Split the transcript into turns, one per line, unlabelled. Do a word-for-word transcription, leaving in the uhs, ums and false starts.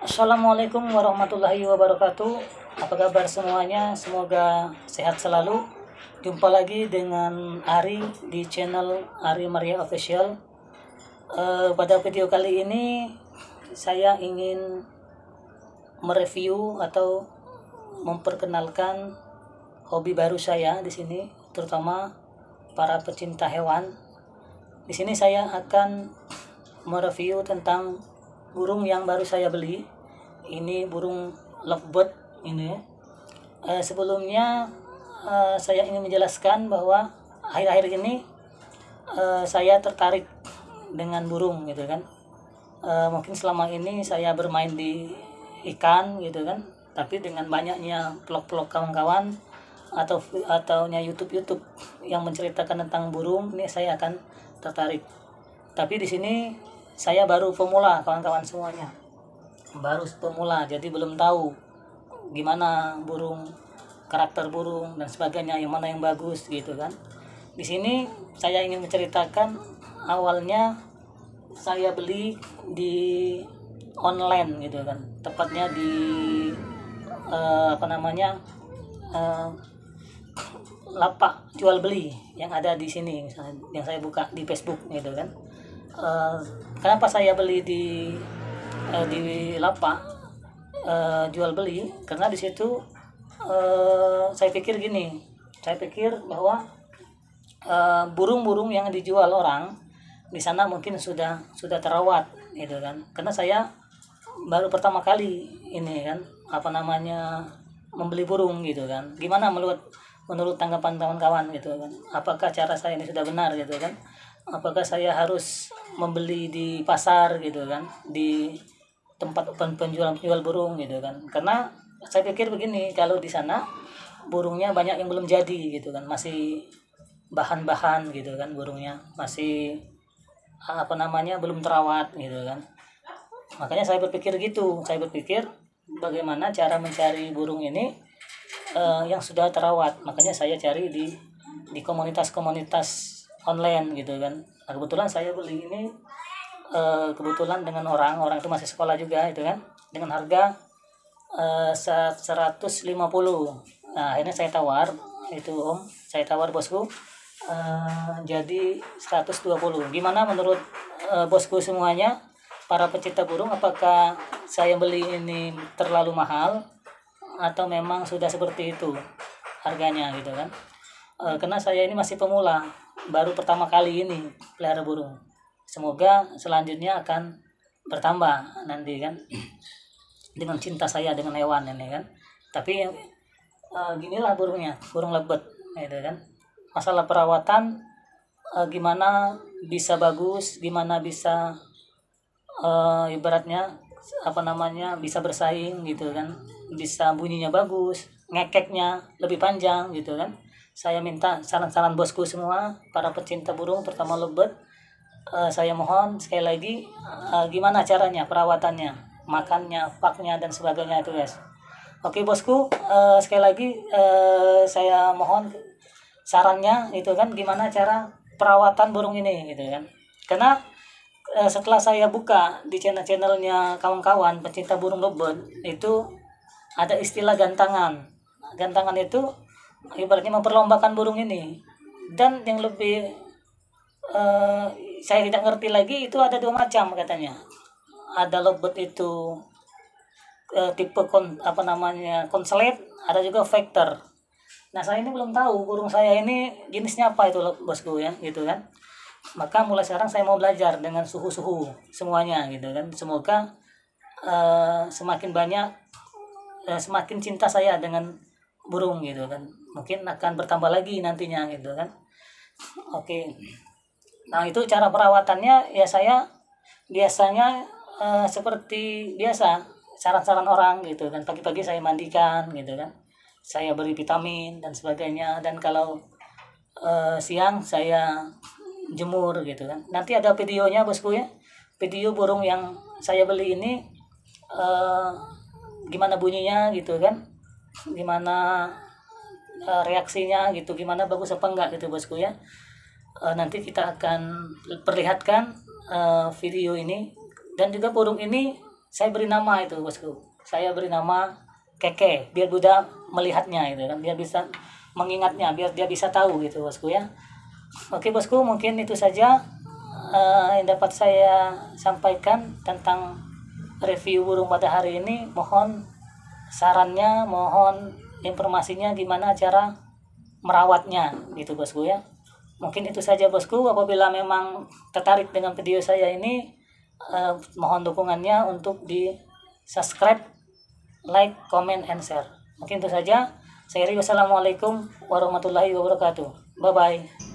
Assalamualaikum warahmatullahi wabarakatuh. Apa kabar semuanya? Semoga sehat selalu. Jumpa lagi dengan Ari di channel Ari Maria Official. Uh, pada video kali ini saya ingin mereview atau memperkenalkan hobi baru saya di sini, terutama para pecinta hewan. Di sini saya akan mereview tentang burung yang baru saya beli. Ini burung lovebird ini. Uh, sebelumnya uh, saya ingin menjelaskan bahwa akhir-akhir ini uh, saya tertarik dengan burung gitu kan. Uh, mungkin selama ini saya bermain di ikan gitu kan, tapi dengan banyaknya vlog-vlog kawan-kawan atau ataunya YouTube YouTube yang menceritakan tentang burung, ini saya akan tertarik. Tapi di sini saya baru pemula kawan-kawan semuanya, baru pemula, jadi belum tahu gimana burung, karakter burung dan sebagainya, yang mana yang bagus gitu kan. Di sini saya ingin menceritakan awalnya saya beli di online gitu kan, tepatnya di uh, apa namanya uh, lapak jual beli yang ada di sini, misalnya yang saya buka di Facebook gitu kan. Uh, kenapa saya beli di uh, di lapak uh, jual beli? Karena di situ uh, saya pikir gini, saya pikir bahwa uh, burung-burung yang dijual orang di sana mungkin sudah sudah terawat gitu kan. Karena saya baru pertama kali ini kan, apa namanya, membeli burung gitu kan. Gimana menurut menurut tanggapan kawan-kawan gitu kan? Apakah cara saya ini sudah benar gitu kan? Apakah saya harus membeli di pasar gitu kan, di tempat penjual-penjual burung gitu kan? Karena saya pikir begini, kalau di sana burungnya banyak yang belum jadi gitu kan, masih bahan-bahan gitu kan, burungnya masih apa namanya, belum terawat gitu kan. Makanya saya berpikir gitu, saya berpikir bagaimana cara mencari burung ini uh, yang sudah terawat. Makanya saya cari di di komunitas-komunitas online gitu kan. Nah, kebetulan saya beli ini uh, kebetulan dengan orang orang itu masih sekolah juga itu kan, dengan harga uh, seratus lima puluh. Nah, akhirnya saya tawar itu om, saya tawar bosku, uh, jadi seratus dua puluh. Gimana menurut uh, bosku semuanya, para pecinta burung, apakah saya beli ini terlalu mahal atau memang sudah seperti itu harganya gitu kan? E, karena saya ini masih pemula, baru pertama kali ini pelihara burung. Semoga selanjutnya akan bertambah nanti kan, dengan cinta saya dengan hewan ini kan. Tapi e, ginilah burungnya, burung lebet gitu kan. Masalah perawatan e, gimana bisa bagus, gimana bisa e, ibaratnya apa namanya, bisa bersaing gitu kan, bisa bunyinya bagus, ngekeknya lebih panjang gitu kan. Saya minta saran-saran bosku semua, para pecinta burung terutama lovebird, uh, saya mohon sekali lagi, uh, gimana caranya perawatannya, makannya, paknya dan sebagainya itu guys. Oke bosku, uh, sekali lagi uh, saya mohon sarannya itu kan, gimana cara perawatan burung ini gitu kan. Karena uh, setelah saya buka di channel-channelnya kawan-kawan pecinta burung lovebird, itu ada istilah gantangan. Gantangan itu ibaratnya memperlombakan burung ini. Dan yang lebih uh, saya tidak ngerti lagi, itu ada dua macam katanya. Ada lovebird itu uh, tipe kon, apa namanya, konslet, ada juga vector. Nah, saya ini belum tahu burung saya ini jenisnya apa itu bosku ya gitu kan. Maka mulai sekarang saya mau belajar dengan suhu-suhu semuanya gitu kan. Semoga uh, semakin banyak, uh, semakin cinta saya dengan burung gitu kan, mungkin akan bertambah lagi nantinya gitu kan. Oke, nah itu cara perawatannya ya, saya biasanya uh, seperti biasa saran-saran orang gitu kan. Pagi-pagi saya mandikan gitu kan, saya beri vitamin dan sebagainya, dan kalau uh, siang saya jemur gitu kan. Nanti ada videonya bosku ya, video burung yang saya beli ini uh, gimana bunyinya gitu kan, gimana uh, reaksinya gitu, gimana bagus apa enggak gitu bosku ya. Uh, nanti kita akan perlihatkan uh, video ini. Dan juga burung ini saya beri nama itu bosku, saya beri nama Keke biar Buddha melihatnya itu kan, biar bisa mengingatnya, biar dia bisa tahu gitu bosku ya. Oke bosku, mungkin itu saja uh, yang dapat saya sampaikan tentang review burung pada hari ini. Mohon sarannya, mohon informasinya gimana cara merawatnya gitu bosku ya. Mungkin itu saja bosku. Apabila memang tertarik dengan video saya ini, eh, mohon dukungannya untuk di subscribe, like, comment, and share. Mungkin itu saja. Saya Ri, wassalamualaikum warahmatullahi wabarakatuh. Bye bye.